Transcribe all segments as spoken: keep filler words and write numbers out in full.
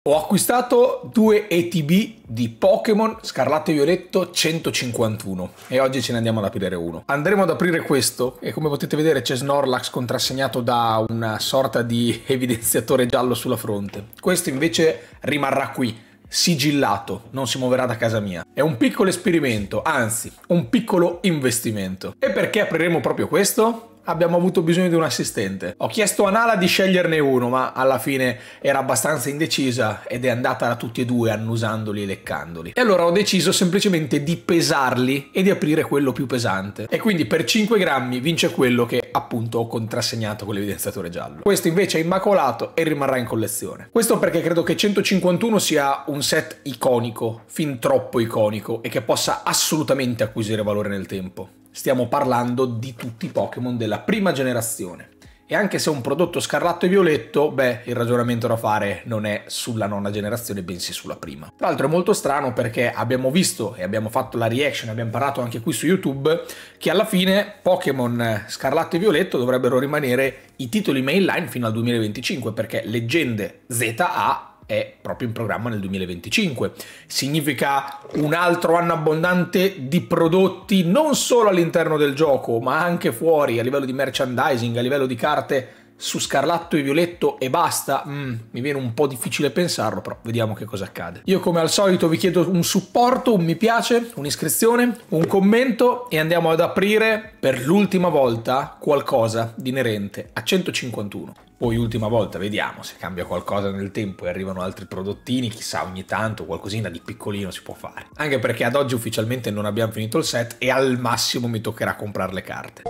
Ho acquistato due E T B di Pokémon Scarlatto e Violetto centocinquantuno e oggi ce ne andiamo ad aprire uno. Andremo ad aprire questo e come potete vedere c'è Snorlax contrassegnato da una sorta di evidenziatore giallo sulla fronte. Questo invece rimarrà qui, sigillato, non si muoverà da casa mia. È un piccolo esperimento, anzi un piccolo investimento. E perché apriremo proprio questo? Abbiamo avuto bisogno di un assistente. Ho chiesto a Nala di sceglierne uno, ma alla fine era abbastanza indecisa ed è andata da tutti e due annusandoli e leccandoli. E allora ho deciso semplicemente di pesarli e di aprire quello più pesante. E quindi per cinque grammi vince quello che appunto ho contrassegnato con l'evidenziatore giallo. Questo invece è immacolato e rimarrà in collezione. Questo perché credo che centocinquantuno sia un set iconico, fin troppo iconico, e che possa assolutamente acquisire valore nel tempo. Stiamo parlando di tutti i Pokémon della prima generazione. E anche se è un prodotto Scarlatto e Violetto, beh, il ragionamento da fare non è sulla nona generazione, bensì sulla prima. Tra l'altro è molto strano perché abbiamo visto e abbiamo fatto la reaction, abbiamo parlato anche qui su YouTube, che alla fine Pokémon Scarlatto e Violetto dovrebbero rimanere i titoli mainline fino al duemilaventicinque, perché Leggende Z A è proprio in programma nel duemilaventicinque. Significa un altro anno abbondante di prodotti non solo all'interno del gioco, ma anche fuori, a livello di merchandising, a livello di carte su Scarlatto e Violetto e basta. Mm, mi viene un po' difficile pensarlo, però vediamo che cosa accade. Io come al solito vi chiedo un supporto, un mi piace, un'iscrizione, un commento e andiamo ad aprire per l'ultima volta qualcosa di inerente a centocinquantuno. Poi ultima volta vediamo se cambia qualcosa nel tempo e arrivano altri prodottini, chissà, ogni tanto qualcosina di piccolino si può fare. Anche perché ad oggi ufficialmente non abbiamo finito il set e al massimo mi toccherà comprare le carte.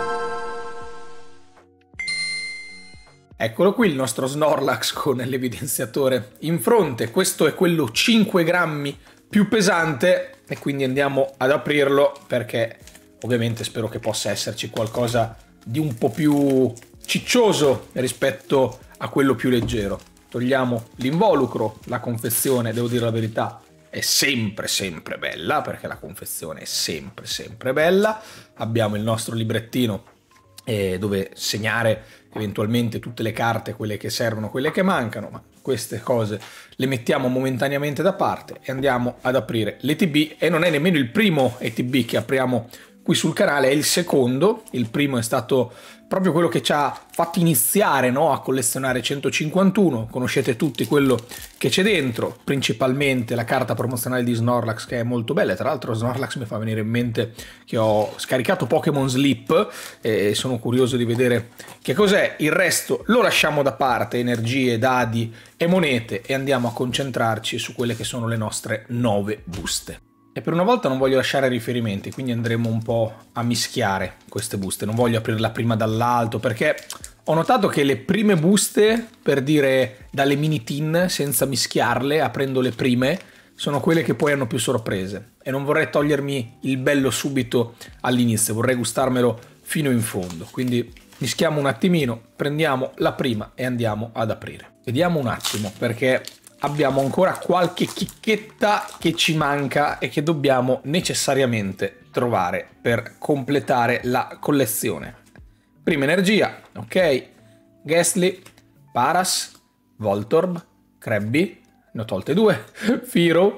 Eccolo qui il nostro Snorlax con l'evidenziatore in fronte. Questo è quello cinque grammi più pesante e quindi andiamo ad aprirlo perché ovviamente spero che possa esserci qualcosa di un po' più ciccioso rispetto a quello più leggero. Togliamo l'involucro, la confezione, devo dire la verità, è sempre sempre bella perché la confezione è sempre sempre bella. Abbiamo il nostro librettino eh, dove segnare eventualmente tutte le carte, quelle che servono, quelle che mancano, ma queste cose le mettiamo momentaneamente da parte e andiamo ad aprire l'E T B. E non è nemmeno il primo E T B che apriamo qui sul canale, è il secondo. Il primo è stato proprio quello che ci ha fatto iniziare, no, a collezionare centocinquantuno. Conoscete tutti quello che c'è dentro, principalmente la carta promozionale di Snorlax che è molto bella. Tra l'altro Snorlax mi fa venire in mente che ho scaricato Pokémon Sleep e sono curioso di vedere che cos'è. Il resto lo lasciamo da parte, energie, dadi e monete, e andiamo a concentrarci su quelle che sono le nostre nove buste. E per una volta non voglio lasciare riferimenti, quindi andremo un po' a mischiare queste buste. Non voglio aprirla prima dall'alto perché ho notato che le prime buste, per dire dalle mini tin, senza mischiarle, aprendo le prime, sono quelle che poi hanno più sorprese. E non vorrei togliermi il bello subito all'inizio, vorrei gustarmelo fino in fondo. Quindi mischiamo un attimino, prendiamo la prima e andiamo ad aprire. Vediamo un attimo perché abbiamo ancora qualche chicchetta che ci manca e che dobbiamo necessariamente trovare per completare la collezione. Prima energia, ok, Gastly, Paras, Voltorb, Krabby, ne ho tolte due, Fearow,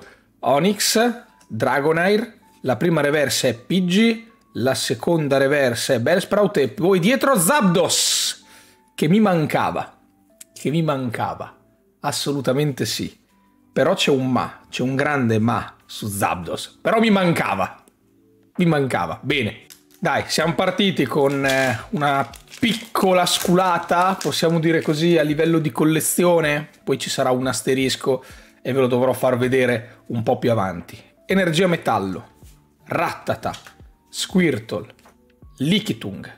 Onix, Dragonair, la prima reverse è Pidgey, la seconda reverse è Bellsprout e poi dietro Zapdos, che mi mancava, che mi mancava. Assolutamente sì, però c'è un ma, c'è un grande ma su Zapdos, però mi mancava, mi mancava, bene. Dai, siamo partiti con eh, una piccola sculata, possiamo dire così, a livello di collezione, poi ci sarà un asterisco e ve lo dovrò far vedere un po' più avanti. Energia metallo, Rattata, Squirtle, Lickitung,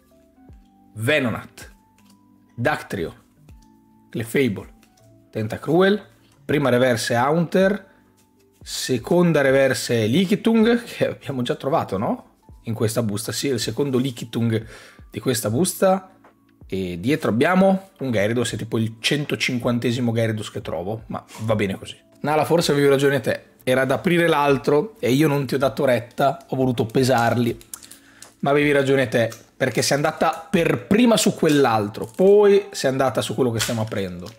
Venonat, Dugtrio, Clefable, Tentacruel, prima reverse Haunter, seconda reverse Lickitung, che abbiamo già trovato, no? In questa busta, sì, il secondo Lickitung di questa busta. E dietro abbiamo un Gyarados, è tipo il centocinquantesimo Gyarados che trovo, ma va bene così. Nala, forse avevi ragione te, era da aprire l'altro e io non ti ho dato retta, ho voluto pesarli, ma avevi ragione te, perché sei andata per prima su quell'altro, poi sei andata su quello che stiamo aprendo.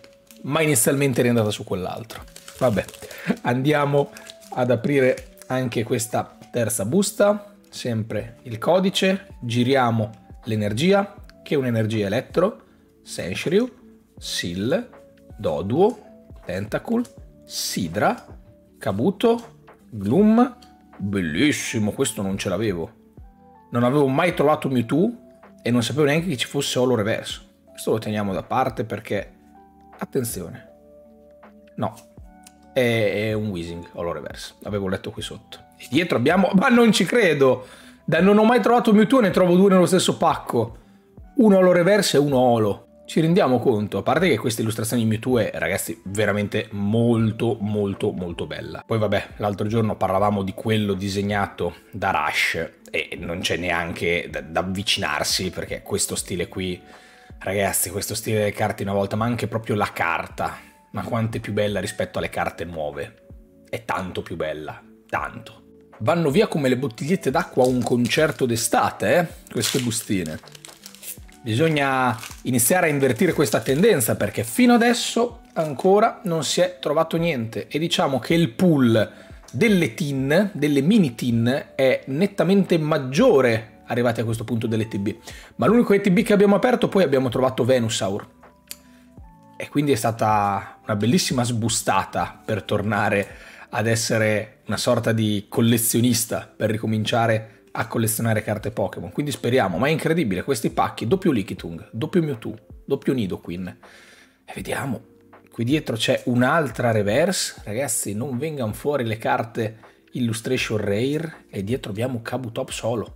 ma inizialmente eri andata su quell'altro. Vabbè, andiamo ad aprire anche questa terza busta, sempre il codice, giriamo l'energia, che è un'energia elettro, Senshryu, Seal, Doduo, Tentacool, Sidra, Kabuto, Gloom, bellissimo, questo non ce l'avevo. Non avevo mai trovato Mewtwo e non sapevo neanche che ci fosse Holo Reverse. Questo lo teniamo da parte perché, attenzione, no, è, è un Weezing Holo Reverse, l'avevo letto qui sotto. E dietro abbiamo, ma non ci credo, da non ho mai trovato Mewtwo ne trovo due nello stesso pacco. Uno Holo Reverse e uno Holo. Ci rendiamo conto, a parte che questa illustrazione di Mewtwo è, ragazzi, veramente molto molto molto bella. Poi vabbè, l'altro giorno parlavamo di quello disegnato da Rush e non c'è neanche da, da avvicinarsi, perché questo stile qui, ragazzi, questo stile delle carte una volta, ma anche proprio la carta, ma quanto è più bella rispetto alle carte nuove. È tanto più bella, tanto. Vanno via come le bottigliette d'acqua a un concerto d'estate, eh? Queste bustine. Bisogna iniziare a invertire questa tendenza perché fino adesso ancora non si è trovato niente e diciamo che il pool delle tin, delle mini tin, è nettamente maggiore arrivati a questo punto dell'E T B. Ma l'unico E T B che abbiamo aperto poi abbiamo trovato Venusaur. E quindi è stata una bellissima sbustata per tornare ad essere una sorta di collezionista, per ricominciare a collezionare carte Pokémon, quindi speriamo, ma è incredibile, questi pacchi, doppio Lickitung, doppio Mewtwo, doppio Nidoqueen, e vediamo, qui dietro c'è un'altra reverse, ragazzi, non vengano fuori le carte Illustration Rare, e dietro abbiamo Kabutops solo,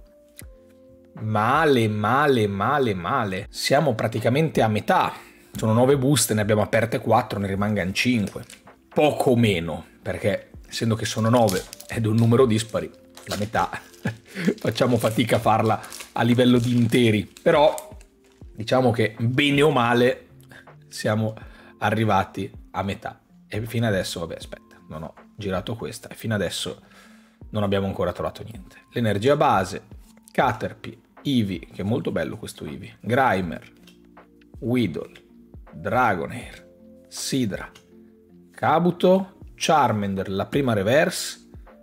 male, male, male, male, siamo praticamente a metà, sono nove buste, ne abbiamo aperte quattro, ne rimangano cinque, poco meno, perché essendo che sono nove ed un numero dispari, la metà facciamo fatica a farla a livello di interi, però diciamo che bene o male siamo arrivati a metà e fino adesso, vabbè, aspetta, non ho girato questa e fino adesso non abbiamo ancora trovato niente. L'energia base, Caterpie, Eevee, che è molto bello questo Eevee, Grimer, Weedle, Dragonair, Sidra, Kabuto, Charmander, la prima reverse.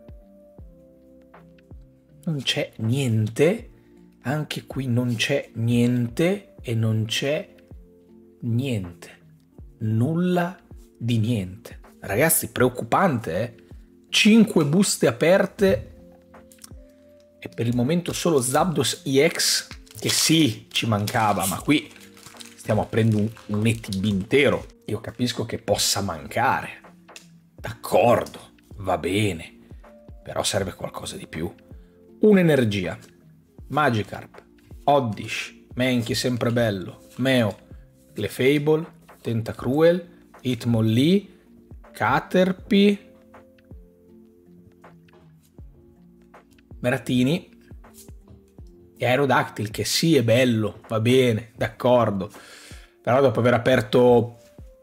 Non c'è niente, anche qui non c'è niente e non c'è niente, nulla di niente. Ragazzi, preoccupante, eh? cinque buste aperte e per il momento solo Zapdos E X, che sì, ci mancava, ma qui stiamo aprendo un, un E T B intero. Io capisco che possa mancare, d'accordo, va bene, però serve qualcosa di più. Un'energia, Magikarp, Oddish, Mankey sempre bello, Meo, Clefable, Tentacruel, Hitmonlee, Caterpie, Meratini e Aerodactyl, che sì è bello, va bene, d'accordo, però dopo aver aperto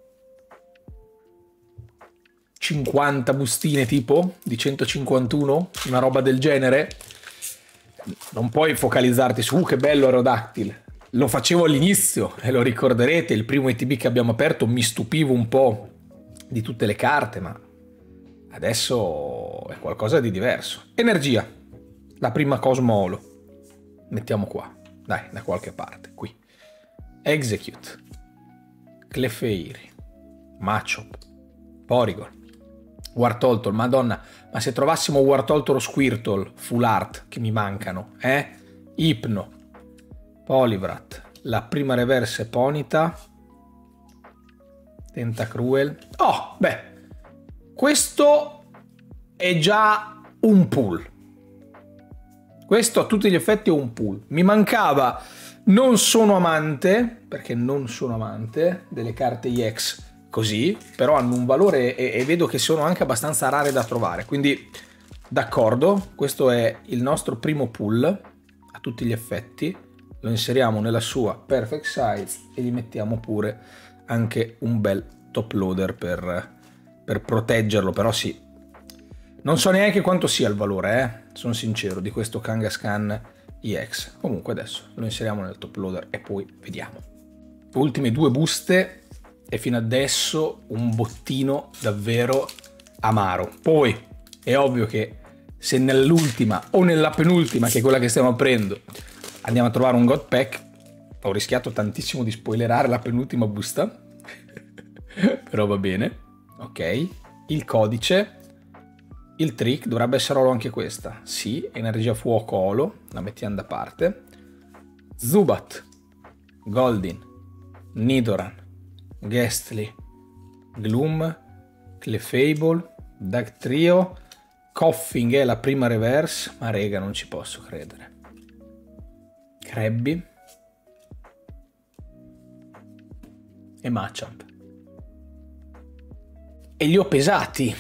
cinquanta bustine tipo di centocinquantuno, una roba del genere, non puoi focalizzarti su uh, che bello Aerodactyl. Lo facevo all'inizio e lo ricorderete, il primo E T B che abbiamo aperto mi stupivo un po' di tutte le carte, ma adesso è qualcosa di diverso. Energia, la prima Cosmo Holo, mettiamo qua, dai, da qualche parte, qui. Execute, Clefairy, Machop, Porygon, Wartortle, madonna, ma se trovassimo Wartortle o Squirtle full art che mi mancano, eh? Hypno, Poliwrath, la prima reverse Ponyta, Tentacruel. Oh, beh, questo è già un pull. Questo a tutti gli effetti è un pull. Mi mancava, non sono amante, perché non sono amante delle carte E X così, però hanno un valore e, e vedo che sono anche abbastanza rare da trovare, quindi d'accordo, questo è il nostro primo pull a tutti gli effetti, lo inseriamo nella sua perfect size e gli mettiamo pure anche un bel top loader per, per proteggerlo, però sì, non so neanche quanto sia il valore, eh? Sono sincero, di questo Kangaskhan E X, comunque adesso lo inseriamo nel top loader e poi vediamo. Ultime due buste. è fino adesso un bottino davvero amaro. Poi è ovvio che se nell'ultima o nella penultima, che è quella che stiamo aprendo, andiamo a trovare un God Pack, ho rischiato tantissimo di spoilerare la penultima busta, però va bene. Ok, il codice, il trick, dovrebbe essere oro anche questa. Sì, energia fuoco olo, la mettiamo da parte. Zubat, Goldin, Nidoran, Ghastly, Gloom, Clefable, Dugtrio, Koffing è la prima reverse, ma rega non ci posso credere. Krabby e Machamp. E li ho pesati,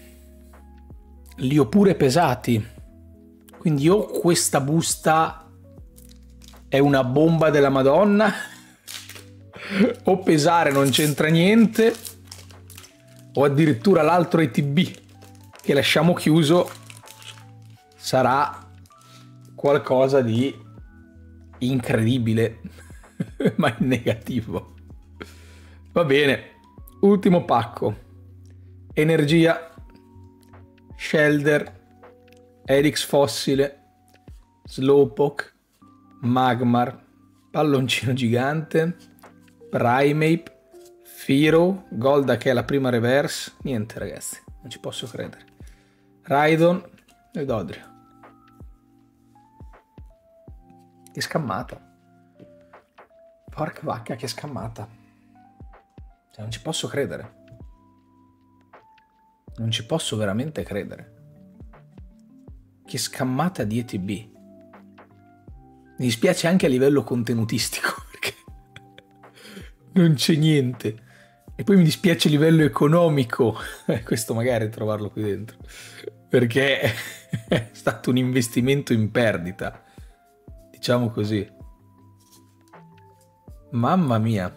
li ho pure pesati, quindi o questa busta è una bomba della Madonna, o pesare non c'entra niente, o addirittura l'altro E T B che lasciamo chiuso sarà qualcosa di incredibile, ma in negativo. Va bene, ultimo pacco. Energia, Shelder, Erix Fossile, Slowpoke, Magmar, Palloncino Gigante, Primeape, Fearow, Golda che è la prima reverse. Niente ragazzi, non ci posso credere. Raidon e Dodrio. Che scammata. Porca vacca, che scammata. Cioè, non ci posso credere. Non ci posso veramente credere. Che scammata di E T B. Mi dispiace anche a livello contenutistico, perché non c'è niente. E poi mi dispiace a livello economico. Questo magari trovarlo qui dentro. Perché è stato un investimento in perdita. Diciamo così. Mamma mia.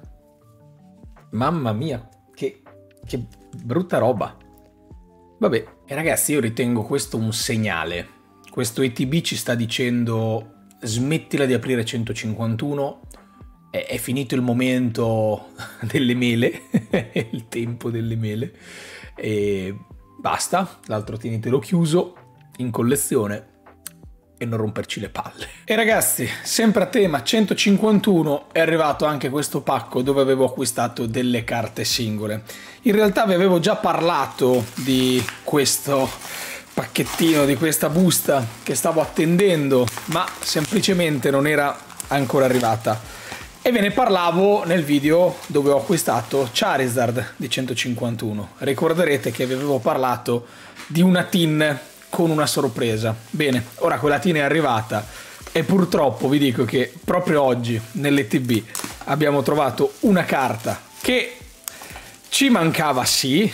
Mamma mia. Che, che brutta roba. Vabbè, e ragazzi, io ritengo questo un segnale. Questo E T B ci sta dicendo smettila di aprire centocinquantuno, è, è finito il momento delle mele, è il tempo delle mele, e basta, l'altro tienitelo chiuso in collezione e non romperci le palle. E ragazzi, sempre a tema centocinquantuno, è arrivato anche questo pacco dove avevo acquistato delle carte singole. In realtà vi avevo già parlato di questo pacchettino, di questa busta che stavo attendendo, ma semplicemente non era ancora arrivata. E ve ne parlavo nel video dove ho acquistato Charizard di centocinquantuno. Ricorderete che vi avevo parlato di una tin con una sorpresa. Bene, ora quella tin è arrivata e purtroppo vi dico che proprio oggi nell'E T B abbiamo trovato una carta che ci mancava sì,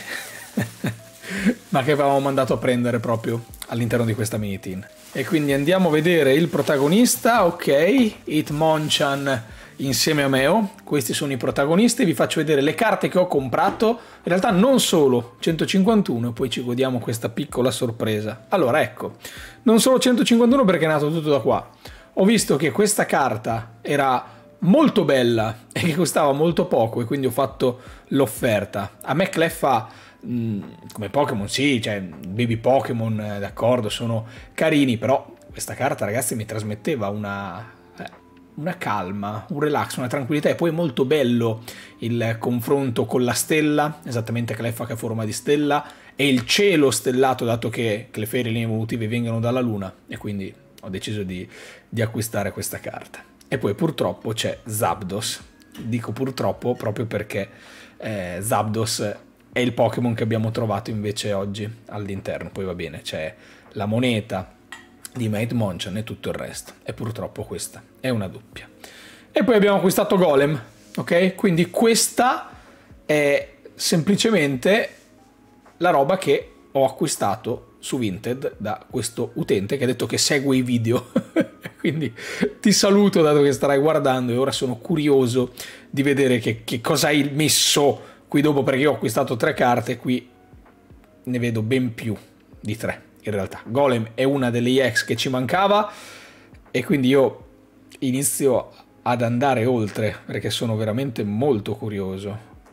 ma che avevamo mandato a prendere proprio all'interno di questa mini tin. E quindi andiamo a vedere il protagonista. Ok, Hitmonchan insieme a Meo, questi sono i protagonisti. Vi faccio vedere le carte che ho comprato, in realtà non solo centocinquantuno, poi ci godiamo questa piccola sorpresa. Allora ecco, non solo centocinquantuno perché è nato tutto da qua. Ho visto che questa carta era molto bella e che costava molto poco e quindi ho fatto l'offerta. A me Cleffa mh, come Pokémon sì, cioè baby Pokémon eh, d'accordo, sono carini, però questa carta ragazzi mi trasmetteva una... una calma, un relax, una tranquillità, e poi è molto bello il confronto con la stella, esattamente Cleffa che ha forma di stella, e il cielo stellato, dato che Clefairy e linee evolutive vengono dalla luna, e quindi ho deciso di, di acquistare questa carta. E poi purtroppo c'è Zapdos, dico purtroppo proprio perché eh, Zapdos è il Pokémon che abbiamo trovato invece oggi all'interno, poi va bene, c'è la moneta di Hitmonchan e tutto il resto, e purtroppo questa è una doppia. E poi abbiamo acquistato Golem, ok? Quindi questa è semplicemente la roba che ho acquistato su Vinted da questo utente che ha detto che segue i video. Quindi ti saluto dato che starai guardando, e ora sono curioso di vedere che, che cosa hai messo qui dopo, perché io ho acquistato tre carte, qui ne vedo ben più di tre. In realtà Golem è una delle E X che ci mancava e quindi io inizio ad andare oltre perché sono veramente molto curioso.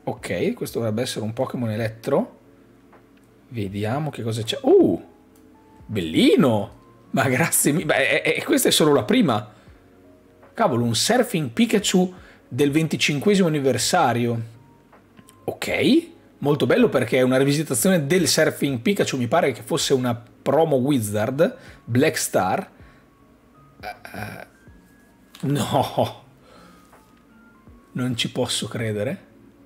Ok, questo dovrebbe essere un Pokémon elettro. Vediamo che cosa c'è. Uh, bellino! Ma grazie mille. Beh, e, e questa è solo la prima. Cavolo, un Surfing Pikachu del venticinquesimo anniversario. Ok, molto bello perché è una rivisitazione del Surfing Pikachu. Mi pare che fosse una promo Wizard Black Star. Uh, no, non ci posso credere.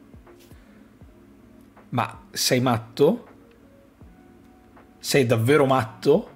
Ma sei matto? Sei davvero matto?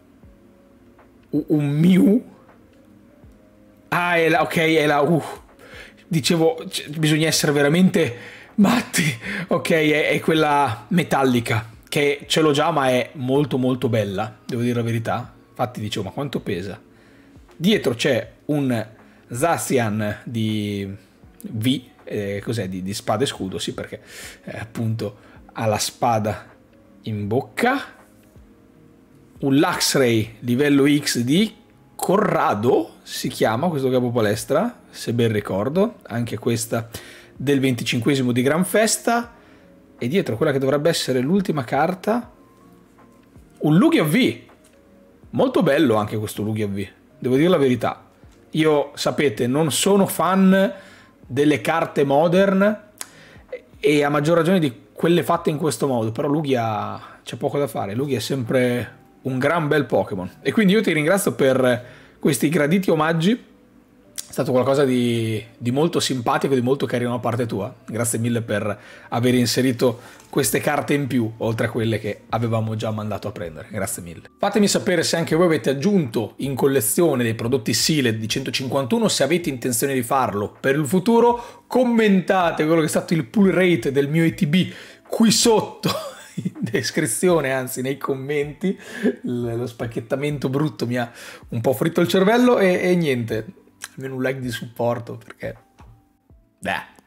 U un Mew? Ah, è la, ok, è la... Uh, dicevo, bisogna essere veramente matti. Ok, è, è quella metallica, che ce l'ho già, ma è molto molto bella, devo dire la verità. Infatti dicevo, ma quanto pesa? Dietro c'è un Zacian di V, eh, cos'è, di, di spada e scudo, sì, perché eh, appunto ha la spada in bocca. Un Luxray livello X di Corrado, si chiama questo capo palestra, se ben ricordo, anche questa del venticinquesimo di Gran Festa, e dietro quella che dovrebbe essere l'ultima carta, un Lugia V, molto bello anche questo Lugia V, devo dire la verità. Io, sapete, non sono fan delle carte modern e a maggior ragione di quelle fatte in questo modo, però Lugia c'è poco da fare, Lugia è sempre un gran bel Pokémon. E quindi io ti ringrazio per questi graditi omaggi, è stato qualcosa di, di molto simpatico, di molto carino da parte tua. Grazie mille per aver inserito queste carte in più, oltre a quelle che avevamo già mandato a prendere. Grazie mille. Fatemi sapere se anche voi avete aggiunto in collezione dei prodotti Sealed di centocinquantuno, se avete intenzione di farlo per il futuro. Commentate quello che è stato il pull rate del mio E T B qui sotto in descrizione, anzi nei commenti. Lo spacchettamento brutto mi ha un po' fritto il cervello e, e niente, almeno un like di supporto perché beh.